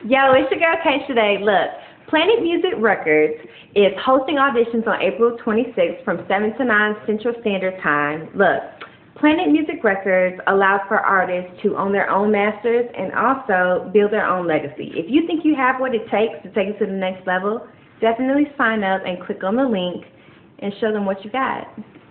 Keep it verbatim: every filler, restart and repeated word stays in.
Yo, it's your girl Kate today. Look, Planet Music Records is hosting auditions on April twenty-sixth from seven to nine Central Standard Time. Look, Planet Music Records allows for artists to own their own masters and also build their own legacy. If you think you have what it takes to take it to the next level, definitely sign up and click on the link and show them what you got.